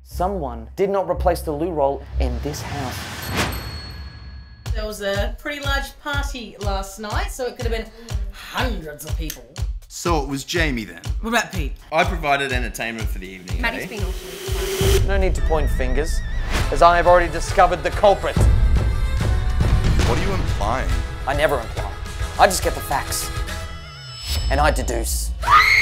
Someone did not replace the loo roll in this house. There was a pretty large party last night, so it could have been hundreds of people. So it was Jamie then? What about Pete? I provided entertainment for the evening. Maddie's been awfully. No need to point fingers, as I have already discovered the culprit. What are you implying? I never imply. I just get the facts. And I deduce.